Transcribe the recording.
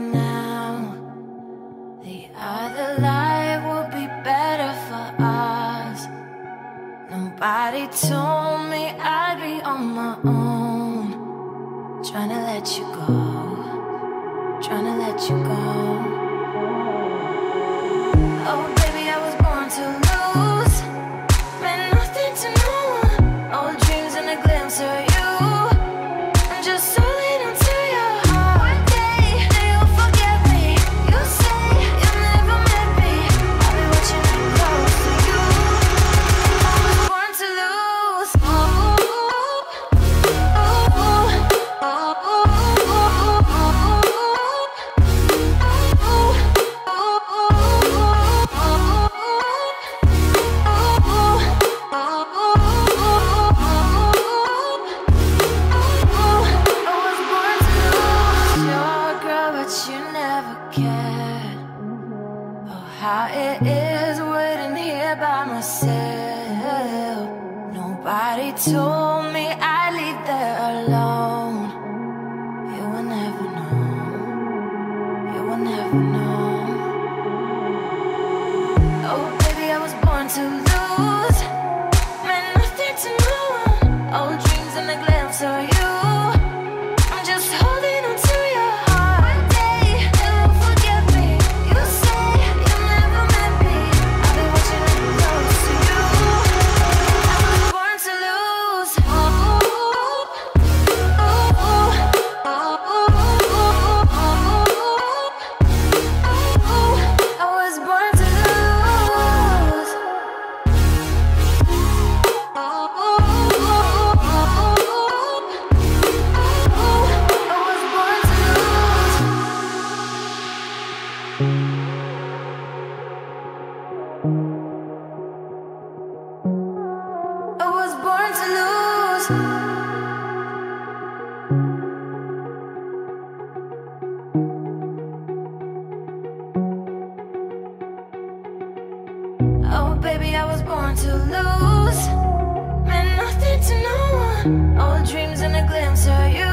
now. The other life will be better for us. Nobody told me I'd be on my own. Tryna let you go, tryna let you go. Oh baby, I was born to lose. Meant nothing to no one. Old dreams and a glimpse of you. I'm just holding on to your heart. One day you'll forget me. You say you'll never met me. I'll be watching you close to you. I was born to lose. Oh, oh, oh, oh, oh. How it is waiting here by myself. Nobody told me I'd leave there alone. You will never know. You will never know. Oh baby, I was born to lose. Meant nothing to no one. Old dreams and a glimpse of you. I'm just holding on to your heart. One day you'll forget me. You say you'll never met me. I'll be watching you close to you. I was born to lose. Oh, oh, oh, oh, oh, oh, oh. I was born to lose. Oh, oh, oh, oh, oh, I was born to lose. I was born to lose. Oh baby, I was born to lose. Meant nothing to no one. Old dreams and a glimpse of you.